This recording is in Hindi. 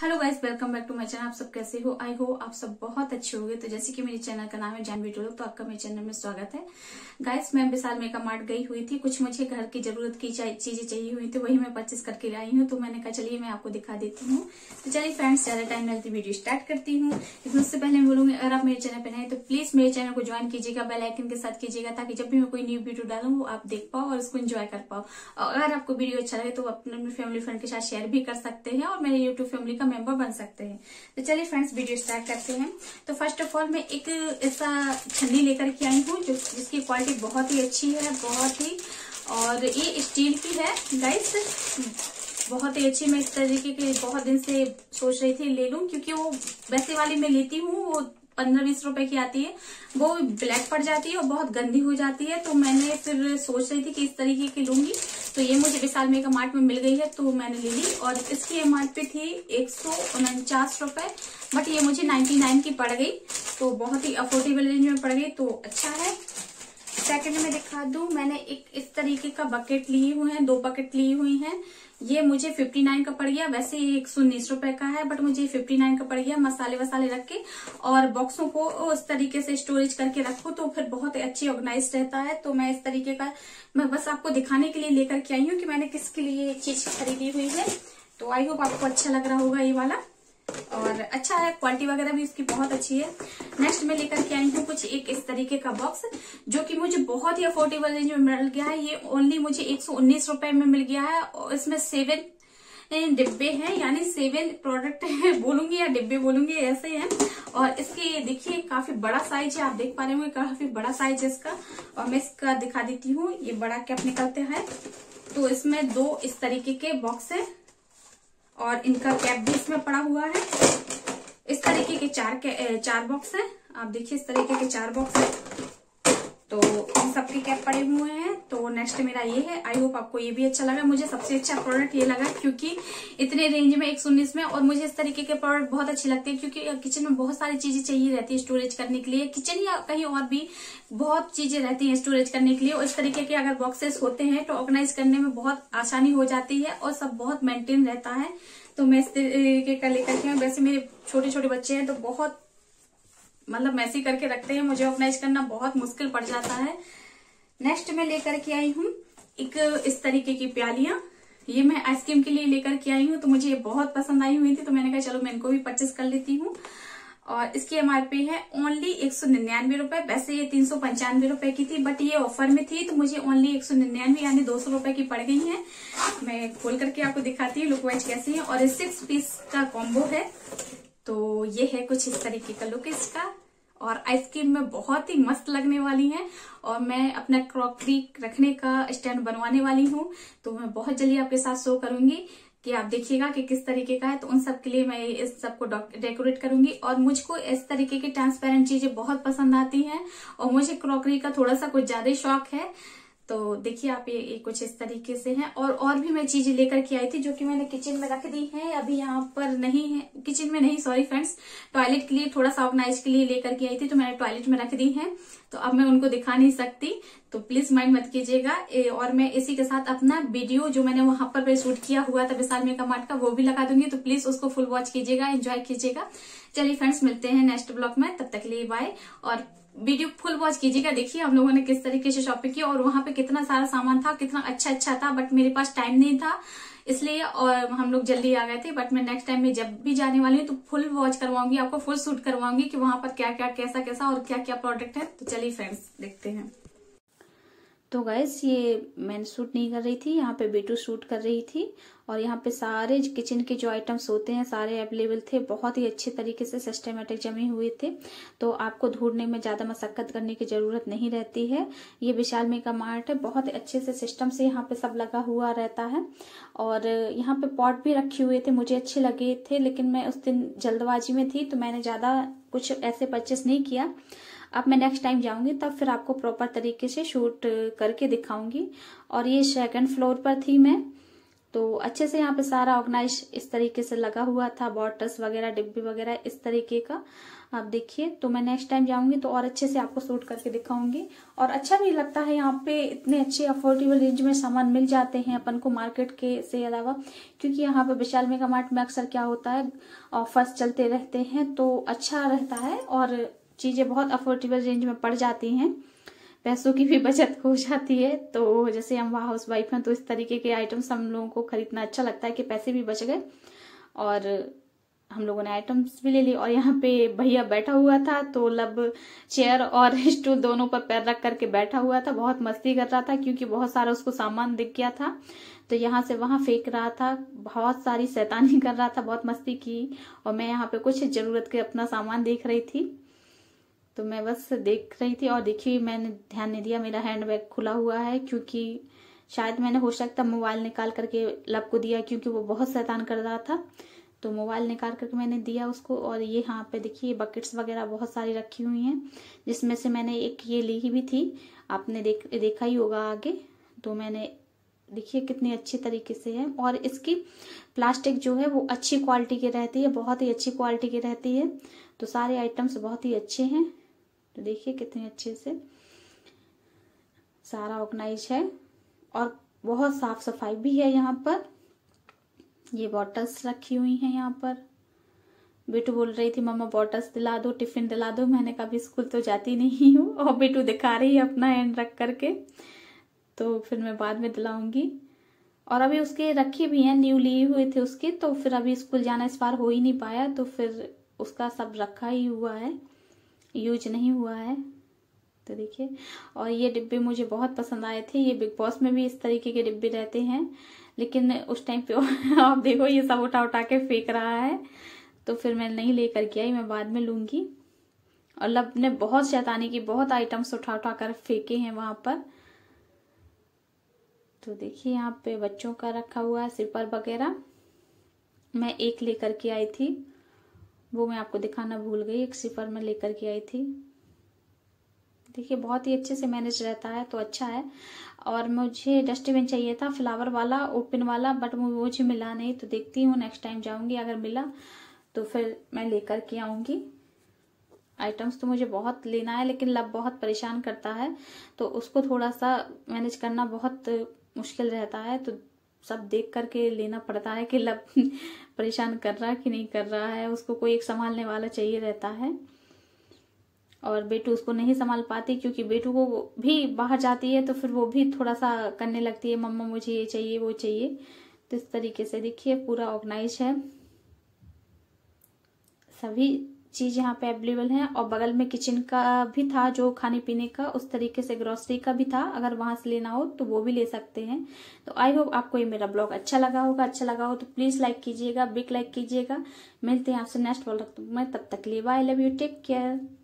Hello guys, welcome back to my channel. आप सब कैसे हो? आई हो आप सब बहुत अच्छे होंगे। तो जैसे कि मेरे चैनल का नाम है जानवी टोलक, तो आपका मेरे चैनल में स्वागत है। गाइस, मैं विशाल मेगा मार्ट गई हुई थी, कुछ मुझे घर की जरूरत की चीजें चाहिए हुई थी, वही मैं परचेस करके लाई हूँ। तो मैंने कहा चलिए मैं आपको दिखा देती हूँ। तो चलिए फ्रेंड्स, ज्यादा टाइम लगती वीडियो स्टार्ट करती हूँ। लेकिन उससे पहले मैं बोलूंगी, अगर आप मेरे चैनल पर नए तो प्लीज मेरे चैनल को ज्वाइन कीजिएगा, बेल आइकन के साथ कीजिएगा, ताकि जब भी मैं कोई न्यू वीडियो डालूं वो आप देख पाओ और उसको एंजॉय कर पाओ। और अगर आपको वीडियो अच्छा लगे तो अपने फैमिली फ्रेंड के साथ शेयर भी कर सकते हैं और मेरे यूट्यूब फैमिली का मेंबर बन सकते हैं। तो चलिए फ्रेंड्स, वीडियो स्टार्ट करते हैं। तो फर्स्ट ऑफ ऑल मैं एक ऐसा छन्नी लेकर के आई हूँ जिसकी क्वालिटी बहुत ही अच्छी है, बहुत ही, और ये स्टील की है गाइस, बहुत ही अच्छी। मैं इस तरीके की बहुत दिन से सोच रही थी ले लूं, क्योंकि वो वैसे वाली मैं लेती हूँ वो 15-20 रुपए की आती है, वो ब्लैक पड़ जाती है और बहुत गंदी हो जाती है। तो मैंने फिर सोच रही थी कि इस तरीके की लूंगी, तो ये मुझे विशाल मेगा मार्ट में मिल गई है, तो मैंने ले ली। और इसकी एमआरपी थी 149 रुपए, बट ये मुझे 99 की पड़ गई, तो बहुत ही अफोर्डेबल रेंज में पड़ गई, तो अच्छा है। सेकंड में दिखा दूं, मैंने एक इस तरीके का बकेट लिए हुए हैं, 2 बकेट ली हुई हैं। ये मुझे 59 का पड़ गया, वैसे ये 119 रुपए का है, बट मुझे 59 का पड़ गया। मसाले वसाले रख के और बॉक्सों को उस तरीके से स्टोरेज करके रखो तो फिर बहुत अच्छी ऑर्गेनाइज रहता है। तो मैं इस तरीके का, मैं बस आपको दिखाने के लिए लेकर के आई हूँ कि मैंने किसके लिए ये चीज खरीदी हुई है। तो आई होप आपको अच्छा लग रहा होगा ये वाला, और अच्छा है, क्वालिटी वगैरह भी इसकी बहुत अच्छी है। नेक्स्ट मैं लेकर के आई हूँ कुछ एक इस तरीके का बॉक्स, जो कि मुझे बहुत ही अफोर्डेबल रेंज में मिल गया है। ये ओनली मुझे 119 रुपए में मिल गया है, और इसमें 7 डिब्बे हैं, यानी 7 प्रोडक्ट है बोलूंगी या डिब्बे बोलूंगी, ऐसे हैं। और इसके देखिए काफी बड़ा साइज है, आप देख पा रहे होंगे काफी बड़ा साइज है इसका। और मैं इसका दिखा देती हूँ, ये बड़ा कैप निकलते हैं। तो इसमें 2 इस तरीके के बॉक्स है और इनका कैप भी इसमें पड़ा हुआ है। इस तरीके के 4 बॉक्स हैं, आप देखिए इस तरीके के 4 बॉक्स हैं, तो इन सबके कैप पड़े हुए हैं। तो नेक्स्ट मेरा ये है। आई होप आपको ये भी अच्छा लगा। मुझे सबसे अच्छा प्रोडक्ट ये लगा, क्योंकि इतने रेंज में 119 में, और मुझे इस तरीके के प्रोडक्ट बहुत अच्छे लगते हैं, क्योंकि किचन में बहुत सारी चीजें चाहिए रहती है स्टोरेज करने के लिए, किचन या कहीं और भी बहुत चीजें रहती है स्टोरेज करने के लिए। और इस तरीके के अगर बॉक्सेस होते हैं तो ऑर्गेनाइज करने में बहुत आसानी हो जाती है और सब बहुत मेंटेन रहता है। तो मैं इस तरीके का लेकर के, वैसे मेरे छोटे छोटे बच्चे हैं तो बहुत मतलब मैसी करके रखते हैं, मुझे ऑर्गेनाइज करना बहुत मुश्किल पड़ जाता है। नेक्स्ट मैं लेकर के आई हूँ एक इस तरीके की प्यालियां, ये मैं आइसक्रीम के लिए लेकर के आई हूँ, तो मुझे ये बहुत पसंद आई हुई थी, तो मैंने कहा चलो मैं इनको भी परचेस कर लेती हूँ। और इसकी एमआरपी है ओनली 199 रुपए, वैसे ये 395 रुपए की थी, बट ये ऑफर में थी तो मुझे ओनली 199 यानी 200 रुपए की पड़ गई है। मैं खोल करके आपको दिखाती हूँ लुक वाइज कैसी है। और ये 6 पीस का कॉम्बो है, तो ये है कुछ इस तरीके का लुक इसका। और आइसक्रीम में बहुत ही मस्त लगने वाली है, और मैं अपना क्रॉकरी रखने का स्टैंड बनवाने वाली हूँ, तो मैं बहुत जल्दी आपके साथ शो करूंगी कि आप देखिएगा कि किस तरीके का है। तो उन सब के लिए मैं इस सबको डेकोरेट करूंगी। और मुझको इस तरीके की ट्रांसपेरेंट चीजें बहुत पसंद आती हैं, और मुझे क्रॉकरी का थोड़ा सा कुछ ज्यादा ही शौक है। तो देखिए आप ये कुछ इस तरीके से हैं। और भी मैं चीजें लेकर के आई थी जो कि मैंने किचन में रख दी है, अभी यहाँ पर नहीं है, किचन में नहीं, सॉरी फ्रेंड्स, टॉयलेट के लिए थोड़ा सा ऑर्गेनाइज के लिए लेकर के आई थी, तो मैंने टॉयलेट में रख दी है, तो अब मैं उनको दिखा नहीं सकती, तो प्लीज माइंड मत कीजिएगा। और मैं इसी के साथ अपना वीडियो जो मैंने वहां पर शूट किया हुआ था विशाल मेगा मार्ट का, वो भी लगा दूंगी, तो प्लीज उसको फुल वॉच कीजिएगा, एंजॉय कीजिएगा। चलिए फ्रेंड्स, मिलते हैं नेक्स्ट ब्लॉग में, तब तक के लिए बाय। और वीडियो फुल वॉच कीजिएगा, देखिए हम लोगों ने किस तरीके से शॉपिंग की, और वहां पे कितना सारा सामान था, कितना अच्छा था, बट मेरे पास टाइम नहीं था इसलिए, और हम लोग जल्दी आ गए थे। बट मैं नेक्स्ट टाइम में जब भी जाने वाली हूँ तो फुल वॉच करवाऊंगी, आपको फुल शूट करवाऊंगी कि वहां पर क्या क्या कैसा कैसा और क्या क्या प्रोडक्ट है। तो चलिए फ्रेंड्स, देखते हैं। तो गाइस, ये मैंने शूट नहीं कर रही थी, यहाँ पे बेटू शूट कर रही थी, और यहाँ पे सारे किचन के जो आइटम्स होते हैं सारे अवेलेबल थे, बहुत ही अच्छे तरीके से सिस्टमेटिक जमे हुए थे, तो आपको ढूंढने में ज्यादा मशक्कत करने की जरूरत नहीं रहती है। ये विशाल मेगा मार्ट है, बहुत अच्छे से सिस्टम से यहाँ पे सब लगा हुआ रहता है। और यहाँ पे पॉट भी रखे हुए थे, मुझे अच्छे लगे थे, लेकिन मैं उस दिन जल्दबाजी में थी तो मैंने ज्यादा कुछ ऐसे परचेस नहीं किया। अब मैं नेक्स्ट टाइम जाऊंगी तब फिर आपको प्रॉपर तरीके से शूट करके दिखाऊंगी। और ये 2nd फ्लोर पर थी मैं, तो अच्छे से यहाँ पे सारा ऑर्गेनाइज इस तरीके से लगा हुआ था, बॉटल्स वगैरह, डिब्बे वगैरह इस तरीके का। आप देखिए, तो मैं नेक्स्ट टाइम जाऊंगी तो और अच्छे से आपको शूट करके दिखाऊंगी। और अच्छा भी लगता है, यहाँ पे इतने अच्छे अफोर्डेबल रेंज में सामान मिल जाते हैं अपन को मार्केट के से अलावा, क्योंकि यहाँ पे विशाल मेगा मार्ट में अक्सर क्या होता है, ऑफर्स चलते रहते हैं, तो अच्छा रहता है और चीजें बहुत अफोर्डेबल रेंज में पड़ जाती हैं, पैसों की भी बचत हो जाती है। तो जैसे हम हाउस वाइफ हैं तो इस तरीके के आइटम्स हम लोगों को खरीदना अच्छा लगता है कि पैसे भी बच गए और हम लोगों ने आइटम्स भी ले ली। और यहाँ पे भैया बैठा हुआ था, तो लब चेयर और स्टूल दोनों पर पैर रख करके बैठा हुआ था, बहुत मस्ती कर रहा था क्योंकि बहुत सारा उसको सामान दिख गया था, तो यहाँ से वहां फेंक रहा था, बहुत सारी शैतानी कर रहा था, बहुत मस्ती की। और मैं यहाँ पे कुछ जरूरत के अपना सामान देख रही थी, तो मैं बस देख रही थी। और देखिए, मैंने ध्यान नहीं दिया, मेरा हैंडबैग खुला हुआ है, क्योंकि शायद मैंने हो सकता मोबाइल निकाल करके लब को दिया, क्योंकि वो बहुत शैतान कर रहा था, तो मोबाइल निकाल करके मैंने दिया उसको। और ये यहाँ पे देखिए बकेट्स वगैरह बहुत सारी रखी हुई हैं, जिसमें से मैंने एक ये ली ही भी थी, आपने देखा ही होगा आगे। तो मैंने देखिए कितनी अच्छी तरीके से है, और इसकी प्लास्टिक जो है वो अच्छी क्वालिटी की रहती है, बहुत ही अच्छी क्वालिटी की रहती है। तो सारे आइटम्स बहुत ही अच्छे हैं, तो देखिए कितने अच्छे से सारा ऑर्गेनाइज है और बहुत साफ सफाई भी है यहाँ पर। ये बॉटल्स रखी हुई हैं यहाँ पर। बेटू बोल रही थी मम्मा बॉटल्स दिला दो, टिफिन दिला दो। मैंने कभी स्कूल तो जाती नहीं हूँ, और बेटू दिखा रही है अपना हैंड रख करके, तो फिर मैं बाद में दिलाऊंगी। और अभी उसके रखी भी हैं, न्यू लिए हुए थे उसके, तो फिर अभी स्कूल जाना इस बार हो ही नहीं पाया, तो फिर उसका सब रखा ही हुआ है, यूज नहीं हुआ है। तो देखिए, और ये डिब्बे मुझे बहुत पसंद आए थे, ये बिग बॉस में भी इस तरीके के डिब्बे रहते हैं, लेकिन उस टाइम पे आप देखो ये सब उठा उठा के फेंक रहा है, तो फिर मैं नहीं लेकर के आई, मैं बाद में लूंगी। और लब ने बहुत शैतानी की, बहुत आइटम्स उठा उठा कर फेंके हैं वहां पर। तो देखिए यहाँ पे बच्चों का रखा हुआ है, सिपर वगैरह। मैं एक लेकर के आई थी, वो मैं आपको दिखाना भूल गई, एक सिपर में लेकर के आई थी। देखिए बहुत ही अच्छे से मैनेज रहता है, तो अच्छा है। और मुझे डस्टबिन चाहिए था फ्लावर वाला, ओपन वाला, बट मुझे मिला नहीं, तो देखती हूँ नेक्स्ट टाइम जाऊंगी, अगर मिला तो फिर मैं लेकर के आऊंगी। आइटम्स तो मुझे बहुत लेना है, लेकिन लब बहुत परेशान करता है, तो उसको थोड़ा सा मैनेज करना बहुत मुश्किल रहता है, तो सब देख करके लेना पड़ता है कि लब परेशान कर रहा है कि नहीं कर रहा है, उसको कोई एक संभालने वाला चाहिए रहता है। और बेटू उसको नहीं संभाल पाती, क्योंकि बेटू को भी बाहर जाती है, तो फिर वो भी थोड़ा सा करने लगती है, मम्मा मुझे ये चाहिए वो चाहिए। तो इस तरीके से देखिए पूरा ऑर्गेनाइज है, सभी चीज यहाँ पे अवेलेबल है। और बगल में किचन का भी था, जो खाने पीने का, उस तरीके से ग्रोसरी का भी था, अगर वहां से लेना हो तो वो भी ले सकते हैं। तो आई होप आपको ये मेरा ब्लॉग अच्छा लगा होगा, अच्छा लगा हो तो प्लीज लाइक कीजिएगा, बिग लाइक कीजिएगा। मिलते हैं आपसे नेक्स्ट ब्लॉग में, तब तक के लिए bye, love you, take care.